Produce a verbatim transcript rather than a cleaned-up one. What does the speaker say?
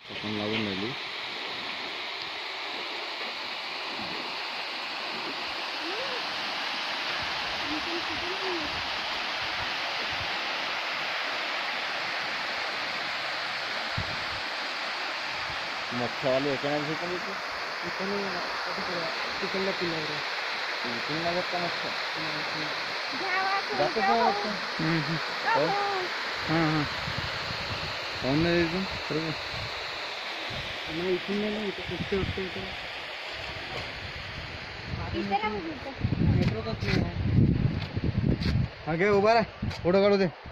आपण लागून राहिली. मोठ्यावाले एकाने झोपून येते तिकडल्या पिल्लावर पुन्हा जात का मस्त जाते पाहून नाही इथून सर्व इथून नाही इथं कुठे उठते नेटवर्कच नाही. हा घे उभा राहा फोटो काढू दे.